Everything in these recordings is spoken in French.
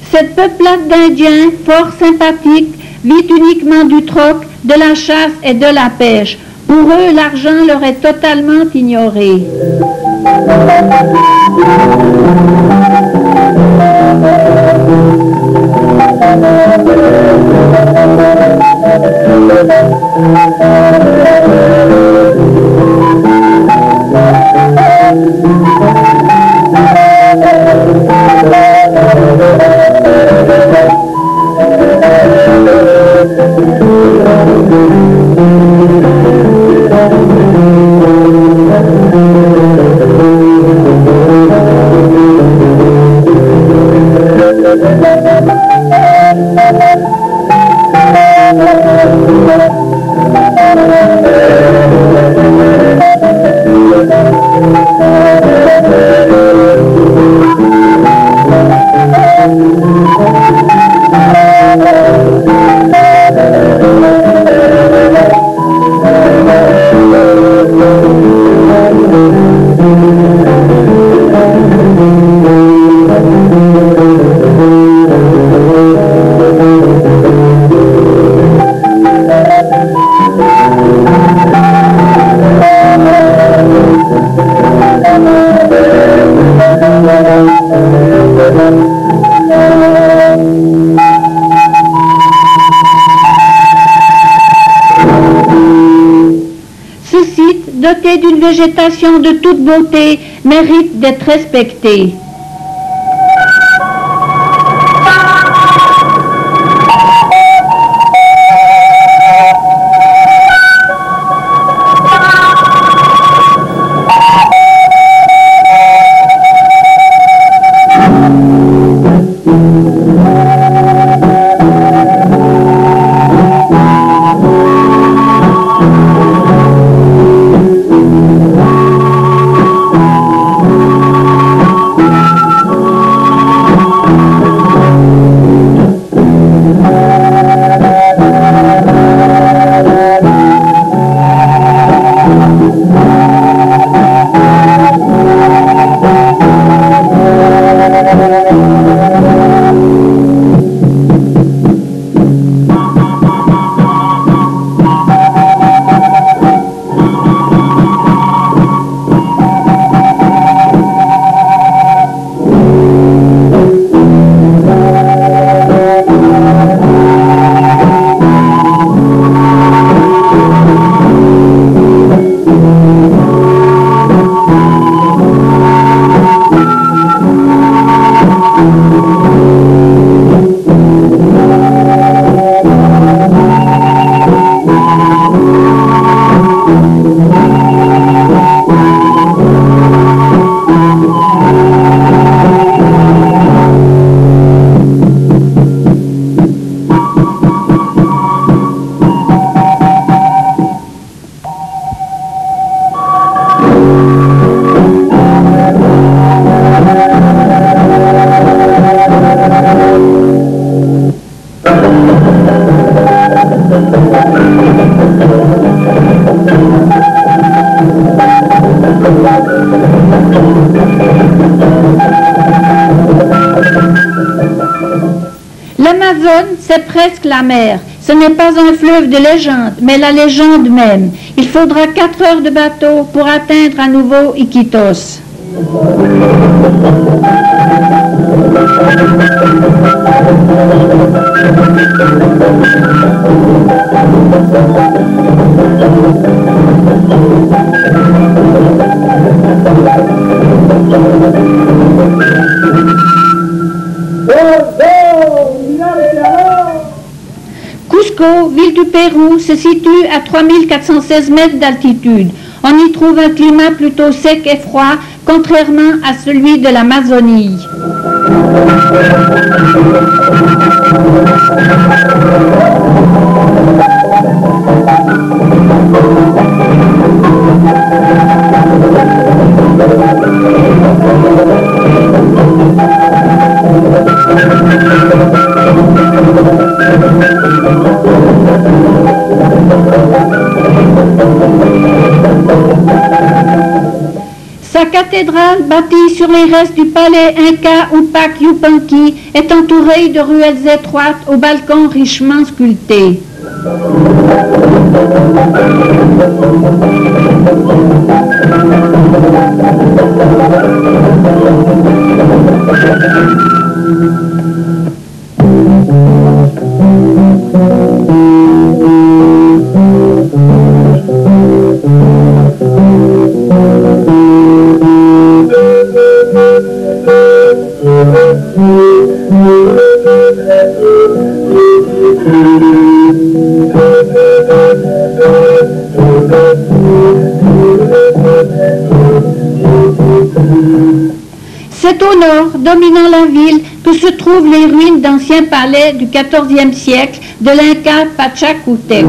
Cette peuplade d'Indiens, fort sympathique, vit uniquement du troc, de la chasse et de la pêche. Pour eux, l'argent leur est totalement ignoré. Doté d'une végétation de toute beauté, mérite d'être respecté. L'Amazone, c'est presque la mer. Ce n'est pas un fleuve de légende, mais la légende même. Il faudra 4 heures de bateau pour atteindre à nouveau Iquitos. Cusco, ville du Pérou, se situe à 3416 mètres d'altitude. On y trouve un climat plutôt sec et froid, contrairement à celui de l'Amazonie. Sa cathédrale, bâtie sur les restes du palais Inca Upac Yupanqui, est entourée de ruelles étroites aux balcons richement sculptés. C'est au nord, dominant la ville, que se trouvent les ruines d'anciens palais du XIVe siècle de l'Inca Pachacútec.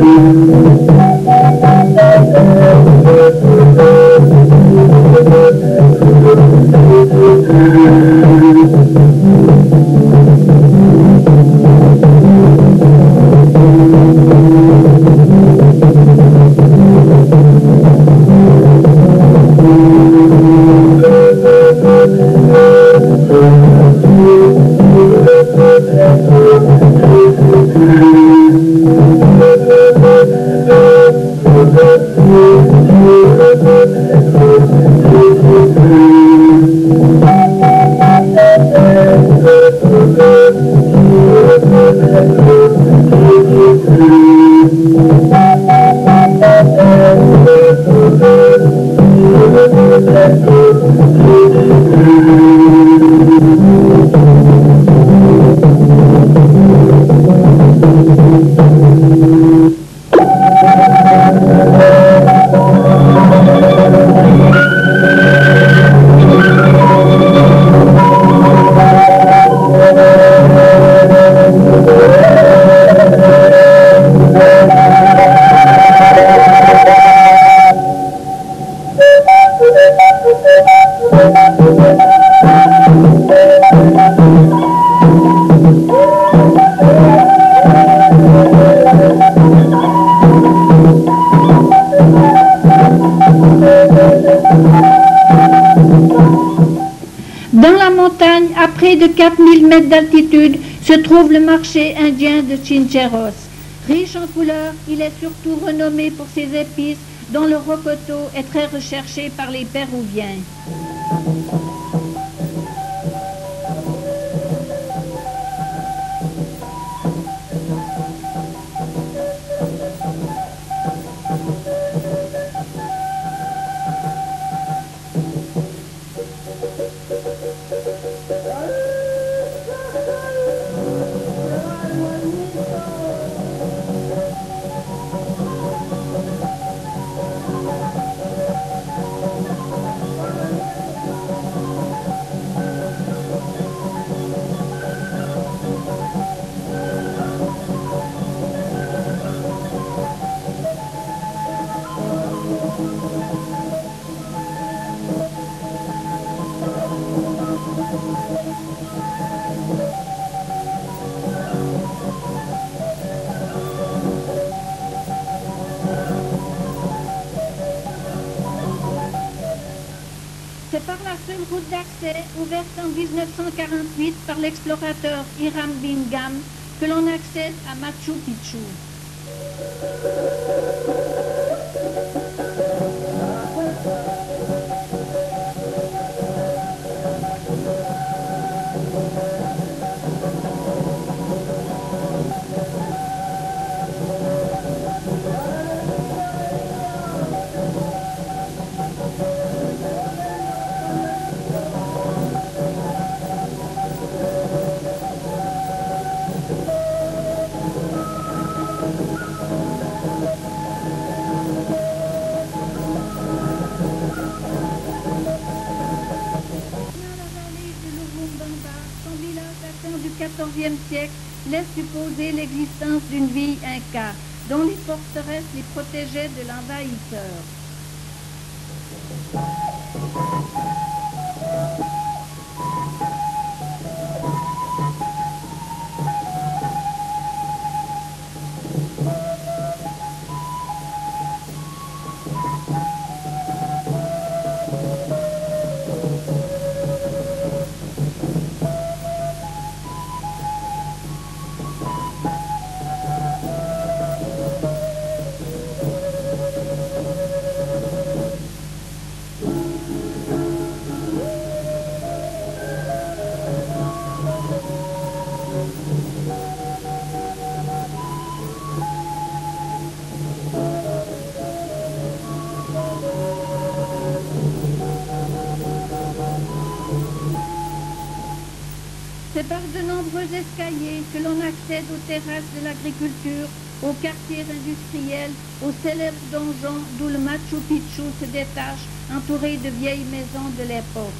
Dans la montagne, à près de 4000 mètres d'altitude, se trouve le marché indien de Chincheros. Riche en couleurs, il est surtout renommé pour ses épices, dont le rocoto est très recherché par les Péruviens. C'est par la seule route d'accès, ouverte en 1948 par l'explorateur Hiram Bingham, que l'on accède à Machu Picchu. XIVe siècle laisse supposer l'existence d'une ville inca, dont les forteresses les protégeaient de l'envahisseur. C'est par de nombreux escaliers que l'on accède aux terrasses de l'agriculture, aux quartiers industriels, aux célèbres donjons d'où le Machu Picchu se détache, entouré de vieilles maisons de l'époque.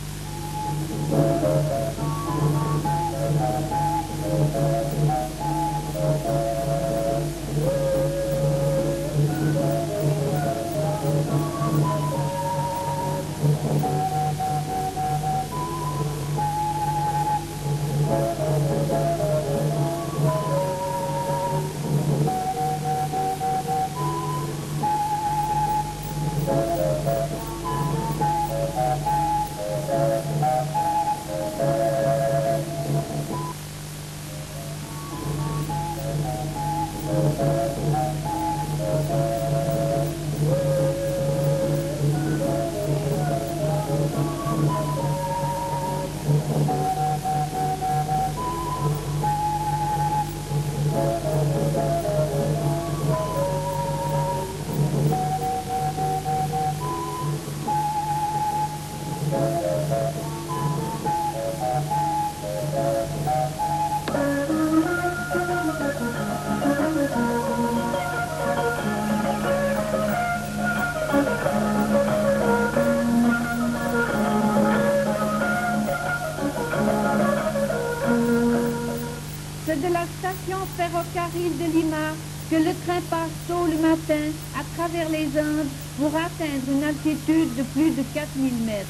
C'est de la station ferrocarril de Lima que le train passe tôt le matin à travers les Andes pour atteindre une altitude de plus de 4000 mètres.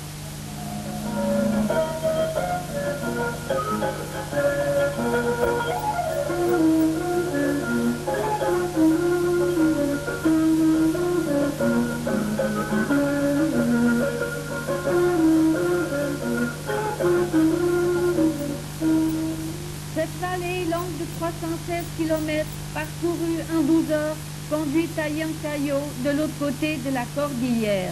Cette vallée longue de 316 km, parcourue en 12 heures, conduit à Huancayo, de l'autre côté de la cordillère.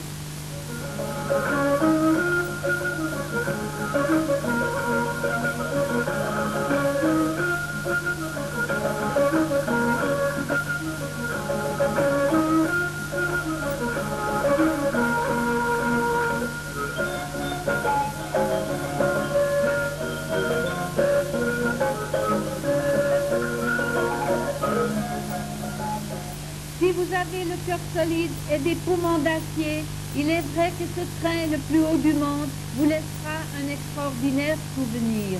Si vous avez le cœur solide et des poumons d'acier, il est vrai que ce train le plus haut du monde vous laissera un extraordinaire souvenir.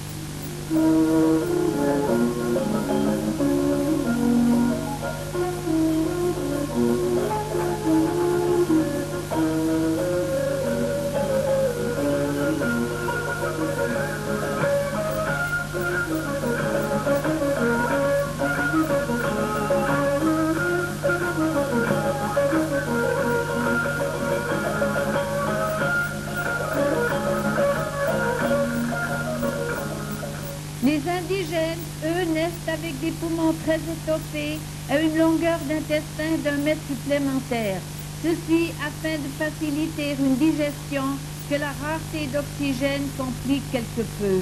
Les indigènes, eux, naissent avec des poumons très étoffés et une longueur d'intestin d'1 mètre supplémentaire. Ceci afin de faciliter une digestion que la rareté d'oxygène complique quelque peu.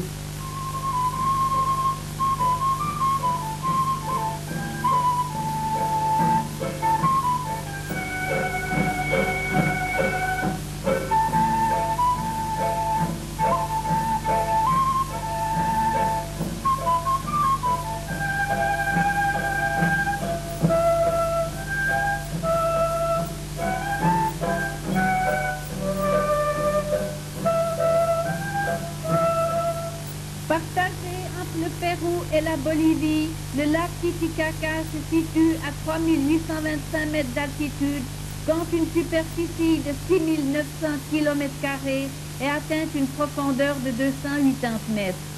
Partagé entre le Pérou et la Bolivie, le lac Titicaca se situe à 3825 mètres d'altitude, compte une superficie de 6900 km² et atteint une profondeur de 280 mètres.